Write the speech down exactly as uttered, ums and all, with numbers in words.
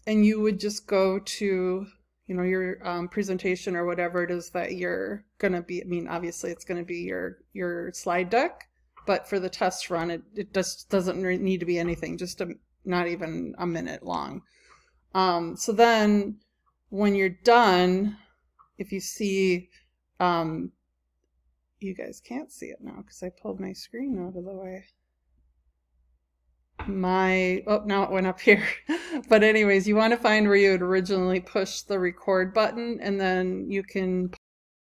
and you would just go to, you know, your um, presentation or whatever it is that you're going to be. I mean, obviously it's going to be your, your slide deck, but for the test run, it, it just doesn't need to be anything, just a, not even a minute long. Um, so then when you're done, if you see, um, you guys can't see it now because I pulled my screen out of the way. My, oh, now it went up here. But anyways, you want to find where you had originally pushed the record button, and then you can